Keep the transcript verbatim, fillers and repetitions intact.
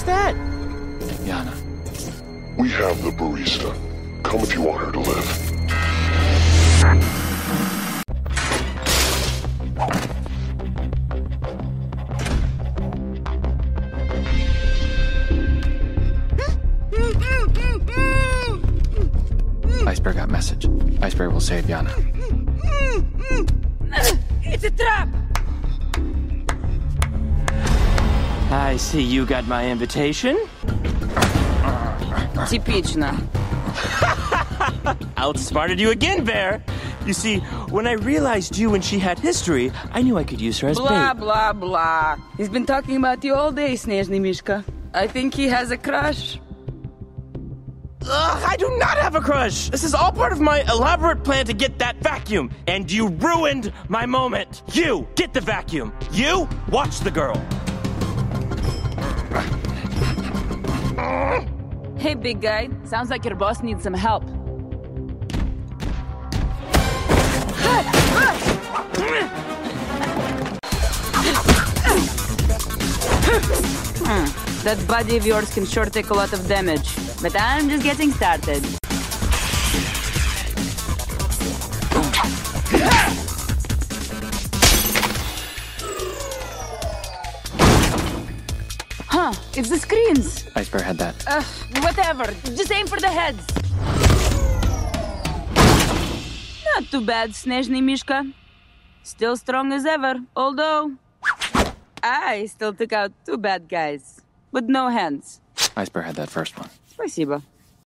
What's that? Yana. We have the barista. Come if you want her to live. Iceberg got message. Iceberg will save Yana. It's a trap! I see you got my invitation. Типично. Outsmarted you again, Bear. You see, when I realized you and she had history, I knew I could use her as Blah, bait. blah, blah. He's been talking about you all day, Snezhny Mishka. I think he has a crush. Ugh, I do not have a crush! This is all part of my elaborate plan to get that vacuum, and you ruined my moment! You, get the vacuum! You, watch the girl! Hey, big guy. Sounds like your boss needs some help. Hmm. That body of yours can sure take a lot of damage. But I'm just getting started. Huh, it's the screens. Iceberg had that. Ugh, whatever. Just aim for the heads. Not too bad, Snezhny Mishka. Still strong as ever, although I still took out two bad guys with no hands. Iceberg had that first one. Спасибо.